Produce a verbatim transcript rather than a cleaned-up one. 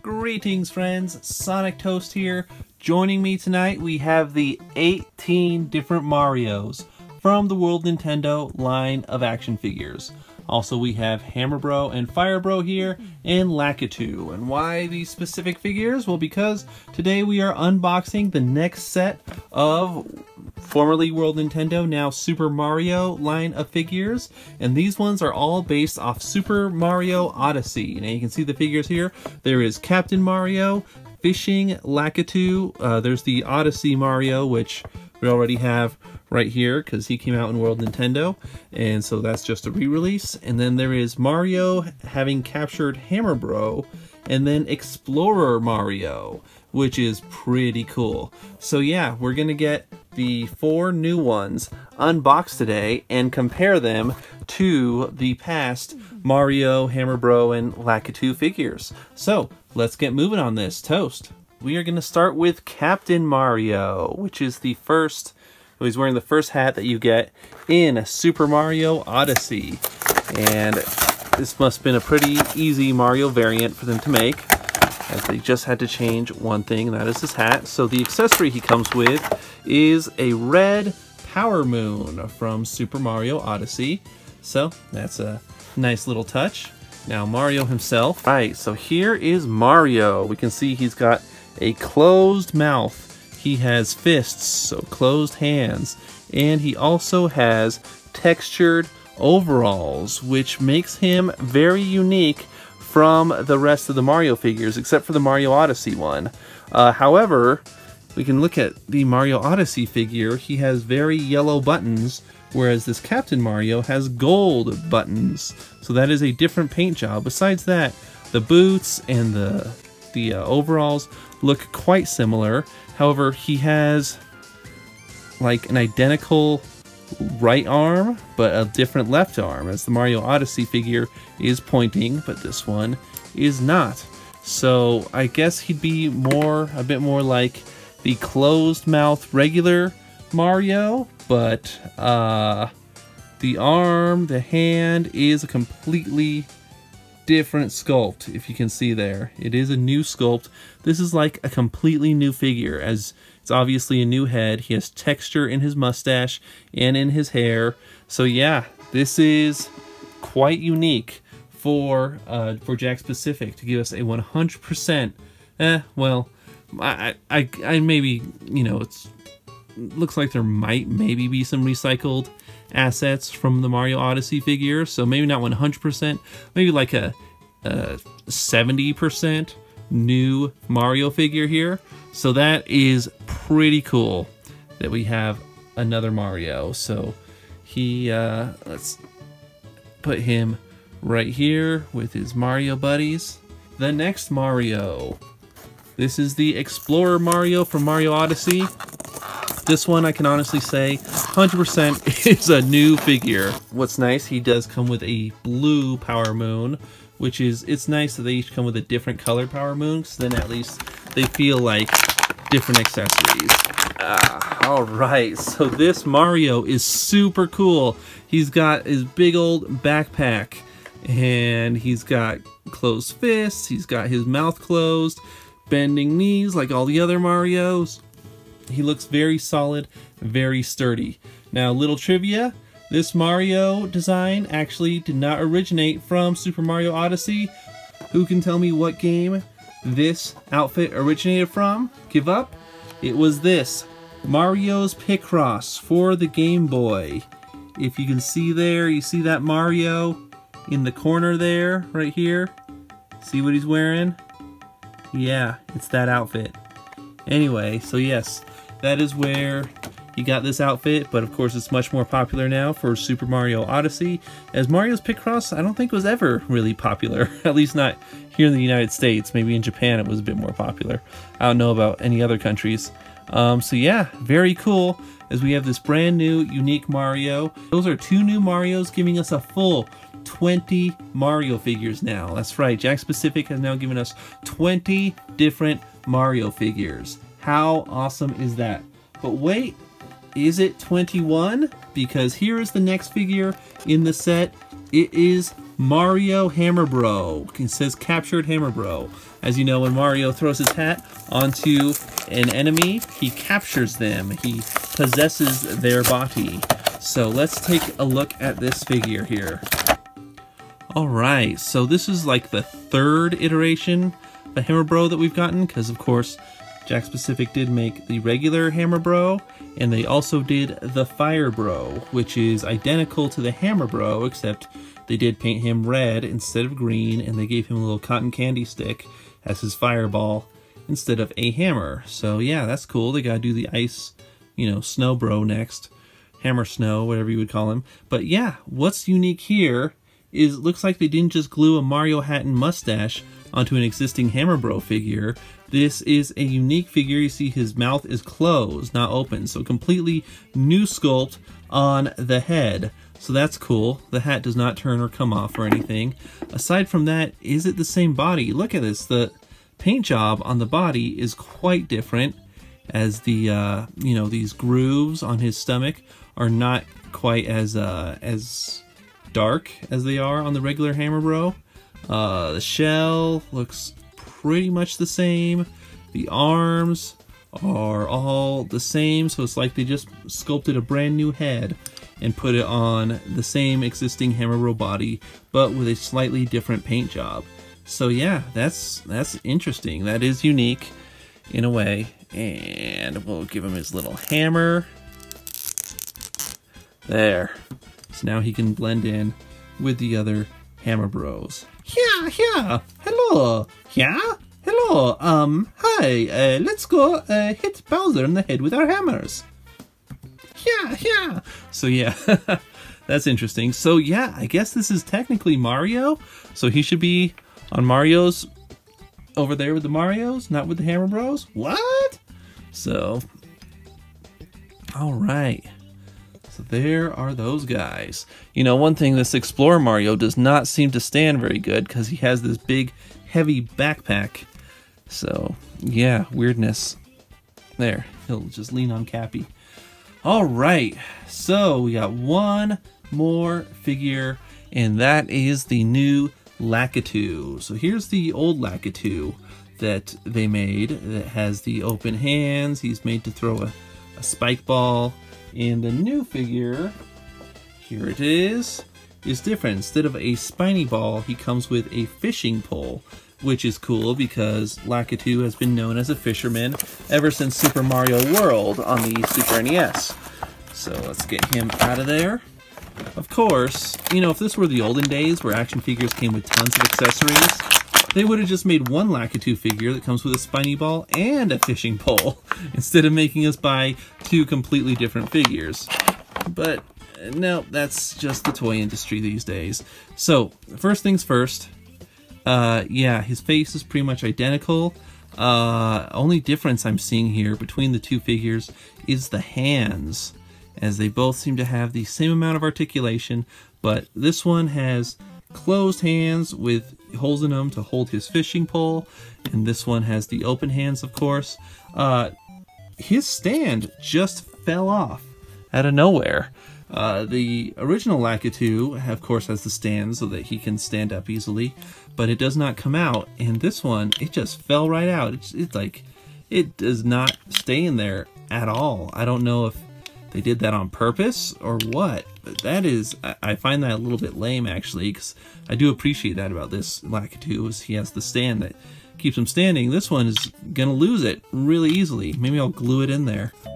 Greetings friends, Sonic Toast here. Joining me tonight we have the eighteen different Marios from the World Nintendo line of action figures. Also we have Hammer Bro and Fire Bro here and Lakitu. And why these specific figures? Well, because today we are unboxing the next set of formerly World Nintendo, now Super Mario line of figures, and these ones are all based off Super Mario Odyssey. Now you can see the figures here. There is Captain Mario, Fishing Lakitu, uh, there's the Odyssey Mario, which we already have right here because he came out in World Nintendo, and so that's just a re-release. And then there is Mario having captured Hammer Bro, and then Explorer Mario, which is pretty cool. So yeah, we're gonna get the four new ones unboxed today and compare them to the past Mario, Hammer Bro, and Lakitu figures. So let's get moving on this. Toast. We are gonna start with Captain Mario, which is the first, well, he's wearing the first hat that you get in Super Mario Odyssey. And this must have been a pretty easy Mario variant for them to make, as they just had to change one thing, and that is his hat. So the accessory he comes with is a red Power Moon from Super Mario Odyssey. So that's a nice little touch. Now Mario himself. All right, so here is Mario. We can see he's got a closed mouth. He has fists, so closed hands. And he also has textured overalls, which makes him very unique from the rest of the Mario figures, except for the Mario Odyssey one. Uh, however, we can look at the Mario Odyssey figure. He has very yellow buttons, whereas this Captain Mario has gold buttons. So that is a different paint job. Besides that, the boots and the, the uh, overalls look quite similar. However, he has like an identical right arm, but a different left arm, as the Mario Odyssey figure is pointing, but this one is not. So I guess he'd be more, a bit more like the closed mouth regular Mario, but uh, the arm, the hand is a completely different sculpt. If you can see there, it is a new sculpt. This is like a completely new figure, as it's obviously a new head. He has texture in his mustache and in his hair. So yeah, this is quite unique for uh, for Jakks Pacific to give us a one hundred percent. Eh, well, I, I, I maybe, you know, it's looks like there might maybe be some recycled assets from the Mario Odyssey figure, so maybe not one hundred percent, maybe like a, a seventy percent new Mario figure here. So that is pretty cool that we have another Mario. So he, uh, let's put him right here with his Mario buddies. The next Mario, this is the Explorer Mario from Mario Odyssey. This one, I can honestly say, one hundred percent is a new figure. What's nice, he does come with a blue Power Moon, which is, it's nice that they each come with a different color Power Moon, because then at least they feel like different accessories. Ah, alright, so this Mario is super cool. He's got his big old backpack, and he's got closed fists, he's got his mouth closed, bending knees like all the other Marios. He looks very solid, very sturdy. Now, little trivia, this Mario design actually did not originate from Super Mario Odyssey. Who can tell me what game this outfit originated from? Give up? It was this, Mario's Picross for the Game Boy. If you can see there, you see that Mario in the corner there, right here? See what he's wearing? Yeah, it's that outfit. Anyway, so yes, that is where he got this outfit, but of course it's much more popular now for Super Mario Odyssey, as Mario's Picross I don't think was ever really popular, at least not here in the United States. Maybe in Japan it was a bit more popular. I don't know about any other countries. Um, so yeah, very cool, as we have this brand new, unique Mario. Those are two new Marios, giving us a full twenty Mario figures now. That's right, Jakks Pacific has now given us twenty different Mario figures. How awesome is that? But wait, is it twenty-one? Because here is the next figure in the set. It is Mario Hammer Bro. It says captured Hammer Bro. As you know, when Mario throws his hat onto an enemy, he captures them. He possesses their body. So let's take a look at this figure here. Alright, so this is like the third iteration of the Hammer Bro that we've gotten, because of course Jakks Pacific did make the regular Hammer Bro, and they also did the Fire Bro, which is identical to the Hammer Bro, except they did paint him red instead of green, and they gave him a little cotton candy stick as his fireball instead of a hammer. So yeah, that's cool. They gotta do the ice, you know, snow bro next. Hammer Snow, whatever you would call him. But yeah, what's unique here is it looks like they didn't just glue a Mario hat and mustache onto an existing Hammer Bro figure. This is a unique figure. You see his mouth is closed, not open. So completely new sculpt on the head. So that's cool. The hat does not turn or come off or anything. Aside from that, is it the same body? Look at this. The paint job on the body is quite different, as the, uh, you know, these grooves on his stomach are not quite as, uh, as dark as they are on the regular Hammer Bro. Uh, the shell looks pretty much the same. The arms are all the same, so it's like they just sculpted a brand new head and put it on the same existing Hammer Bro body, but with a slightly different paint job. So yeah, that's that's interesting. That is unique in a way. And we'll give him his little hammer. There. So now he can blend in with the other Hammer Bros. Yeah, yeah. Hello. Yeah. Hello. Um. Hi. Uh, let's go uh, hit Bowser in the head with our hammers. Yeah, yeah. So yeah, that's interesting. So yeah, I guess this is technically Mario. So he should be on Mario's over there with the Marios, not with the Hammer Bros. What? So, all right. So there are those guys. You know, one thing, this Explorer Mario does not seem to stand very good because he has this big, heavy backpack. So yeah, weirdness. There, he'll just lean on Cappy. All right, so we got one more figure, and that is the new Lakitu. So here's the old Lakitu that they made that has the open hands. He's made to throw a, a spike ball. And the new figure, here it is, is different. Instead of a spiny ball, he comes with a fishing pole, which is cool because Lakitu has been known as a fisherman ever since Super Mario World on the Super N E S. So let's get him out of there. Of course, you know, if this were the olden days where action figures came with tons of accessories, they would have just made one Lakitu figure that comes with a spiny ball and a fishing pole, instead of making us buy two completely different figures. But no, that's just the toy industry these days. So, first things first, uh, yeah, his face is pretty much identical. Uh, only difference I'm seeing here between the two figures is the hands, as they both seem to have the same amount of articulation, but this one has closed hands with holes in them to hold his fishing pole, and this one has the open hands, of course. Uh, his stand just fell off out of nowhere. Uh, the original Lakitu, of course, has the stand so that he can stand up easily, but it does not come out, and this one, it just fell right out. It's, it's like, it does not stay in there at all. I don't know if they did that on purpose or what, but that is, I, I find that a little bit lame, actually, because I do appreciate that about this Lakitu, is he has the stand that keeps him standing. This one is gonna lose it really easily. Maybe I'll glue it in there.